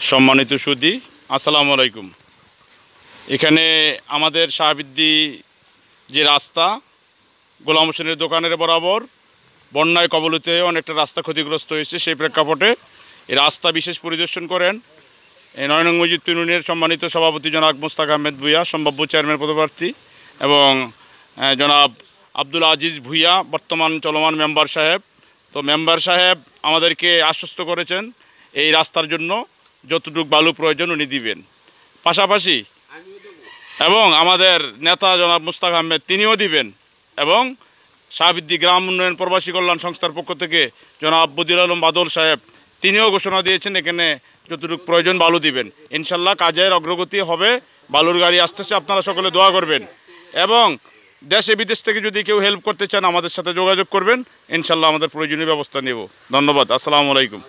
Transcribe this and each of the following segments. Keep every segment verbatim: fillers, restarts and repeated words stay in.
সম্মানিত সুধী, আসসালামু আলাইকুম। এখানে আমাদের শাহবিদ্দি যে রাস্তা গোলাম হোসেনের দোকানের বরাবর বন্যায় কবলিত হয়ে অনেকটা রাস্তা ক্ষতিগ্রস্ত হয়েছে। সেই প্রেক্ষাপটে এই রাস্তা বিশেষ পরিদর্শন করেন এই নয় নং মসজিদ ইউনিয়নের সম্মানিত সভাপতি জনাব মোস্তাক আহমেদ ভূঁইয়া, সম্ভাব্য চেয়ারম্যান পদপ্রার্থী, এবং জনাব আব্দুল আজিজ ভূঁইয়া, বর্তমান চলমান মেম্বার সাহেব। তো মেম্বার সাহেব আমাদেরকে আশ্বস্ত করেছেন এই রাস্তার জন্য যতটুকু বালু প্রয়োজন উনি দিবেন। পাশাপাশি এবং আমাদের নেতা জনাব মোস্তাক আহমেদ তিনিও দিবেন, এবং শাহবিদ্দি গ্রাম উন্নয়ন প্রবাসী কল্যাণ সংস্থার পক্ষ থেকে জনাব বদিউল আলম বাদল সাহেব তিনিও ঘোষণা দিয়েছেন এখানে যতটুকু প্রয়োজন বালু দিবেন। ইনশাল্লাহ কাজের অগ্রগতি হবে, বালুর গাড়ি আসতেছে, আপনারা সকলে দোয়া করবেন। এবং দেশে বিদেশ থেকে যদি কেউ হেল্প করতে চান আমাদের সাথে যোগাযোগ করবেন, ইনশাল্লাহ আমাদের প্রয়োজনীয় ব্যবস্থা নেব। ধন্যবাদ। আসসালামু আলাইকুম।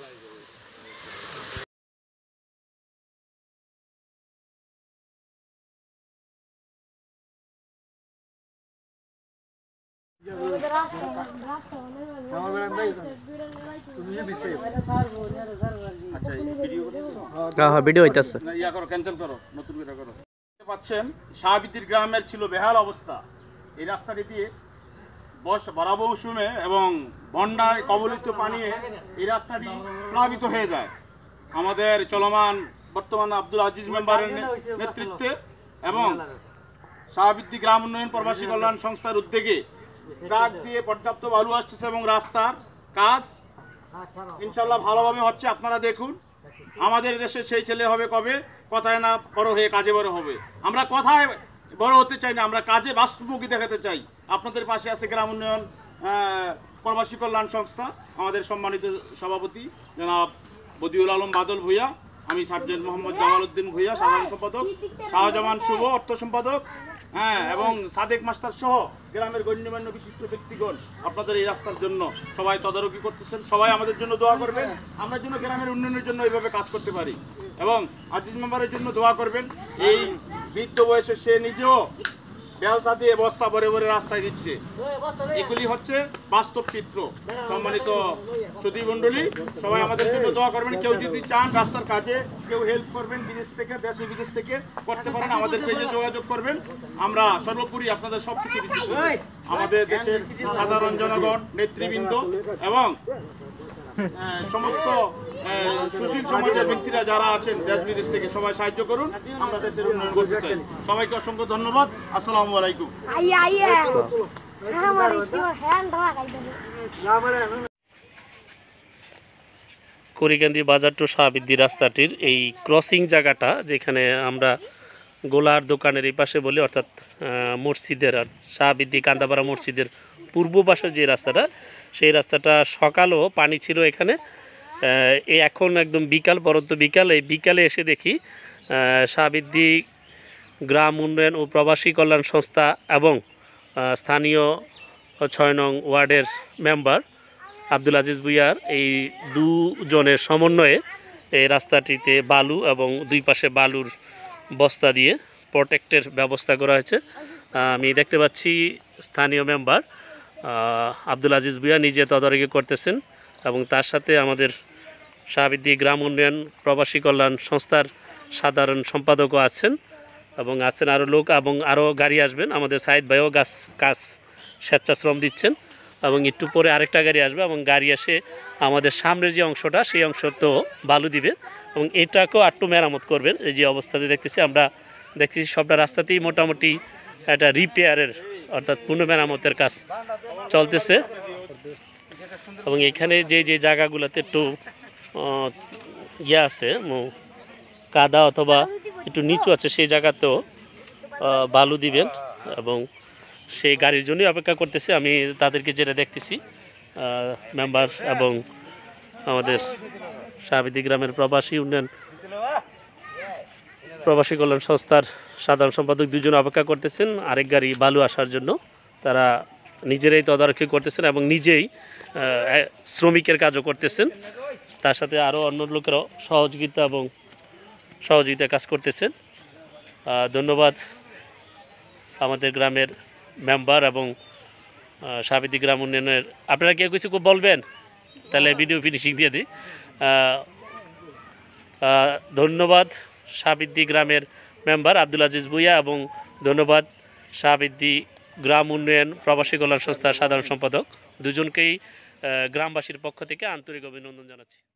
ভিডিও হইতাছে, ইয়া করো, ক্যান্সেল করো, নতুন ভিডিও করো। দেখতে পাচ্ছেন শাহবিদ্দির গ্রামের ছিল বেহাল অবস্থা। এই রাস্তাটি দিয়ে বর্ষা বরাবর মৌসুমে এবং বন্যায় কবলিত পানিয়ে এই রাস্তাটি প্লাবিত হয়ে যায়। আমাদের চলমান বর্তমান আব্দুল আজিজ মেম্বারের নেতৃত্বে এবং শাহবিদ্দি গ্রাম উন্নয়ন প্রবাসী কল্যাণ সংস্থার উদ্যোগে ট্রাক দিয়ে পর্যাপ্ত বালু আসতেছে এবং রাস্তার কাজ ইনশাল্লাহ ভালোভাবে হচ্ছে। আপনারা দেখুন, আমাদের দেশে সেই ছেলে হবে কবে, কথায় না বড় হয়ে কাজে বড় হবে। আমরা কথায় বড় হতে চাই না, আমরা কাজে বাস্তবমুখী দেখাতে চাই। আপনাদের পাশে আছে গ্রাম উন্নয়ন প্রবাসী কল্যাণ সংস্থা, আমাদের সম্মানিত সভাপতি জনাব বদিউল আলম বাদল ভূঁইয়া, আমি সার্জেন্ট মোহাম্মদ জামাল উদ্দিন ভূঁইয়া সাধারণ সম্পাদক, শাহজামান শুভ অর্থ সম্পাদক, হ্যাঁ, এবং সাদেক মাস্টার সহ গ্রামের গণ্যমান্য বিশিষ্ট ব্যক্তিগণ আপনাদের এই রাস্তার জন্য সবাই তদারকি করতেছেন। সবাই আমাদের জন্য দোয়া করবেন, আমরা যেন গ্রামের উন্নয়নের জন্য এইভাবে কাজ করতে পারি। এবং আজিজ মেম্বারের জন্য দোয়া করবেন। এই বৃদ্ধ বয়সে সে নিজেও বেলচা দিয়ে বস্তা ভরে ভরে রাস্তায় দিচ্ছে। এগুলি হচ্ছে বাস্তব চিত্র। সম্মানিত সুধী মণ্ডলী, সবাই আমাদের জন্য দোয়া করবেন। কেউ যদি চান রাস্তার কাজে কেউ হেল্প করবেন, বিদেশ থেকে দেশে বিদেশ থেকে করতে পারেন, আমাদের পেজে যোগাযোগ করবেন। আমরা সর্বোপরি আপনাদের সব কিছু রিসিভ করব। আমাদের দেশের সাধারণ জনগণ, নেতৃবৃন্দ এবং সমস্ত সুশীল সমাজের ব্যক্তিরা যারা আছেন দেশ বিদেশ থেকে সবাই সাহায্য করুন, আমরা দেশের উন্নয়ন করতে চাই। সবাইকে অসংখ্য ধন্যবাদ। আসসালামু আলাইকুম। কুড়িকান্দি বাজার টু শাহবিদ্দি রাস্তাটির এই ক্রসিং জায়গাটা, যেখানে আমরা গোলার দোকানের এই পাশে বলি, অর্থাৎ মসজিদের শাহবিদ্দি কান্দাপাড়া মসজিদের পূর্ব পাশের যে রাস্তাটা, সেই রাস্তাটা সকালও পানি ছিল এখানে। এই এখন একদম বিকাল, পরন্ত বিকাল, এই বিকালে এসে দেখি শাহবিদ্দি গ্রাম উন্নয়ন ও প্রবাসী কল্যাণ সংস্থা এবং স্থানীয় ছয় নং ওয়ার্ডের মেম্বার আব্দুল আজিজ ভূঁইয়ার এই দুজনের সমন্বয়ে এই রাস্তাটিতে বালু এবং দুই পাশে বালুর বস্তা দিয়ে প্রোটেক্টের ব্যবস্থা করা হয়েছে। আমি দেখতে পাচ্ছি স্থানীয় মেম্বার আব্দুল আজিজ ভূঁইয়া নিজে তদারকি করতেছেন, এবং তার সাথে আমাদের শাহবিদ্দি গ্রাম উন্নয়ন প্রবাসী কল্যাণ সংস্থার সাধারণ সম্পাদকও আছেন, এবং আছেন আরও লোক, এবং আরও গাড়ি আসবেন। আমাদের সাইদ ভাইও গাছ কাজ স্বেচ্ছাশ্রম দিচ্ছেন, এবং একটু পরে আরেকটা গাড়ি আসবে, এবং গাড়ি এসে আমাদের সামনের যে অংশটা সেই অংশতেও বালু দিবে, এবং এটাকেও একটু মেরামত করবেন। এই যে অবস্থাতে দেখতেছি আমরা, দেখতেছি সবটা রাস্তাতেই মোটামুটি একটা রিপেয়ারের অর্থাৎ পূর্ণ মেরামতের কাজ চলতেছে। এবং এখানে যে যে জায়গাগুলোতে একটু ইয়ে আছে, কাদা অথবা একটু নিচু আছে, সেই জায়গাতেও বালু দিবেন, এবং সেই গাড়ির জন্যই অপেক্ষা করতেছে। আমি তাদেরকে যেটা দেখতেছি, মেম্বার এবং আমাদের শাহবিদ্দি গ্রামের প্রবাসী উন্নয়ন প্রবাসী কল্যাণ সংস্থার সাধারণ সম্পাদক দুজন অপেক্ষা করতেছেন আরেক গাড়ি বালু আসার জন্য। তারা নিজেরাই তদারকি করতেছেন এবং নিজেই শ্রমিকের কাজও করতেছেন, তার সাথে আরও অন্য লোকেরাও সহযোগিতা এবং সহযোগিতা কাজ করতেছেন। ধন্যবাদ আমাদের গ্রামের মেম্বার এবং শাহবিদ্দি গ্রাম উন্নয়নের। আপনারা কেউ কিছু বলবেন? তাহলে ভিডিও ফিনিশিং দিয়ে দিই। আহ, ধন্যবাদ শাহবিদ্দি গ্রামের মেম্বার আব্দুল আজিজ ভুঁইয়া এবং ধন্যবাদ শাহবিদ্দি গ্রাম উন্নয়ন প্রবাসী কল্যাণ সংস্থার সাধারণ সম্পাদক দুজনকেই আহ, গ্রামবাসীর পক্ষ থেকে আন্তরিক অভিনন্দন জানাচ্ছি।